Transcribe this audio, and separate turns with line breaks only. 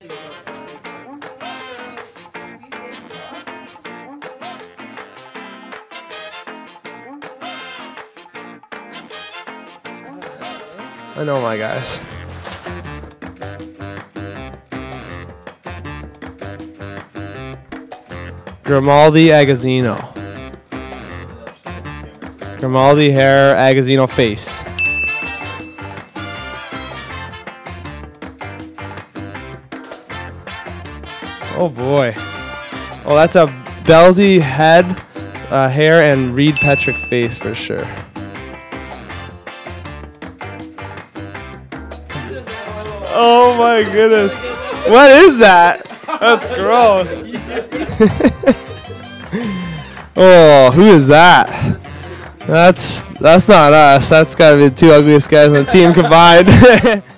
I know my guys. Grimaldi Agazzino. Grimaldi hair, Agazzino face. Oh boy. Oh, that's a Belzy head, hair, and Reed Petrick face for sure. Oh my goodness. What is that? That's gross. Oh, who is that? That's not us. That's gotta be the two ugliest guys on the team combined.